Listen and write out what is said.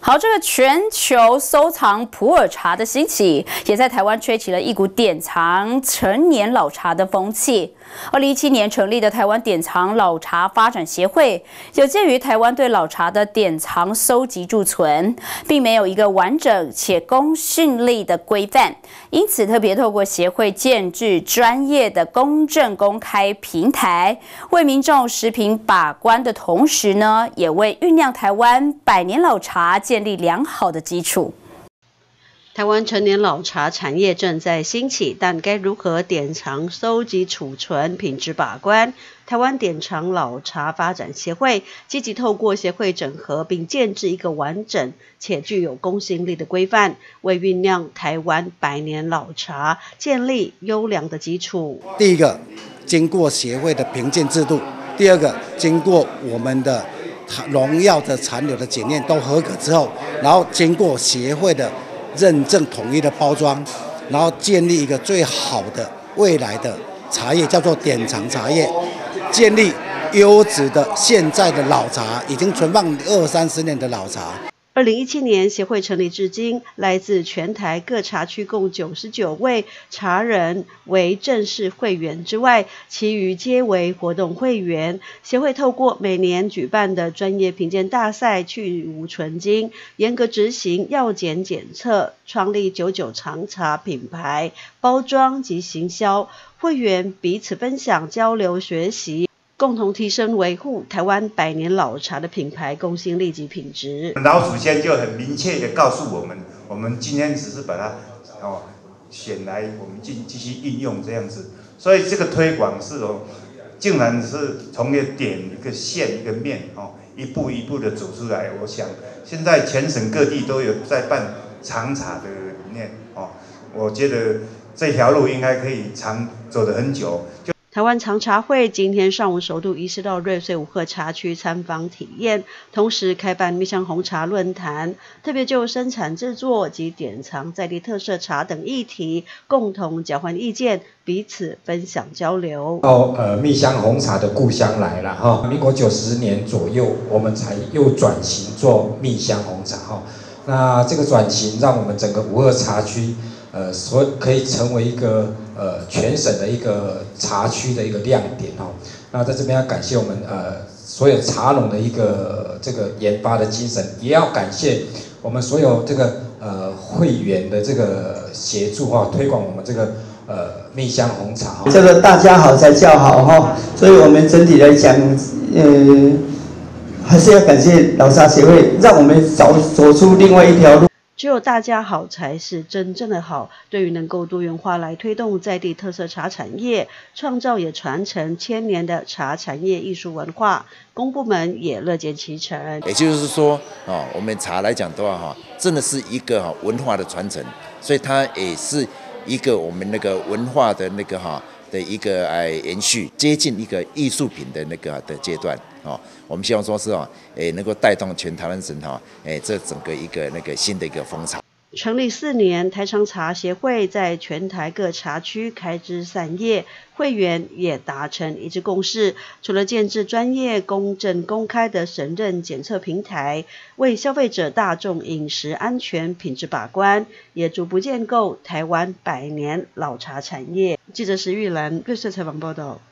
好，这个全球收藏普洱茶的兴起，也在台湾吹起了一股典藏陈年老茶的风气。2017年成立的台湾典藏老茶发展协会，有鉴于台湾对老茶的典藏收集贮存，并没有一个完整且公信力的规范，因此特别透过协会建制专业的公正公开平台，为民众食品把关的同时呢，也为酝酿台湾100年老茶建立良好的基础。 台湾陈年老茶产业正在兴起，但该如何典藏、收集、储存、品质把关？台湾典藏老茶发展协会积极透过协会整合，并建制一个完整且具有公信力的规范，为酝酿台湾100年老茶建立优良的基础。 第一个，经过协会的评鉴制度；第二个，经过我们的农药的残留的检验都合格之后，然后经过协会的认证统一的包装，然后建立一个最好的未来的茶叶，叫做典藏茶叶，建立优质的现在的老茶，已经存放20-30年的老茶。 2017年协会成立至今，来自全台各茶区共99位茶人为正式会员之外，其余皆为活动会员。协会透过每年举办的专业评鉴大赛去无存精，严格执行药检检测，创立99长茶品牌包装及行销，会员彼此分享交流学习，共同提升维护台湾100年老茶的品牌公信力及品质。 老祖先就很明确的告诉我们，我们今天只是把它选来，我们继续运用这样子。所以这个推广是竟然是从一个点、一个线、一个面一步一步的走出来。我想现在全省各地都有在办长茶的理念我觉得这条路应该可以走得很久。 台湾藏茶会今天上午首度移师到瑞穗五鹤茶区参访体验，同时开办蜜香红茶论坛，特别就生产制作及典藏在地特色茶等议题共同交换意见，彼此分享交流。 到蜜香红茶的故乡来了民国90年左右，我们才又转型做蜜香红茶那这个转型让我们整个五鹤茶区可以成为一个全省的一个茶区的一个亮点那在这边要感谢我们所有茶农的一个这个研发的精神，也要感谢我们所有这个会员的这个协助推广我们这个蜜香红茶这个大家好才叫好所以我们整体来讲还是要感谢老茶协会，让我们走出另外一条路。 只有大家好才是真正的好。对于能够多元化来推动在地特色茶产业，创造也传承1000年的茶产业艺术文化，公部门也乐见其成。 也就是说我们茶来讲的话真的是一个文化的传承，所以它也是一个我们那个文化的那个的一个延续，接近一个艺术品的那个的阶段我们希望说是能够带动全台湾省这整个一个那个新的一个风潮。 成立4年，台商茶协会在全台各茶区开枝散叶，会员也达成一致共识。除了建制专业、公正、公开的审认检测平台，为消费者大众饮食安全品质把关，也逐步建构台湾100年老茶产业。记者石玉兰瑞穗采访报道。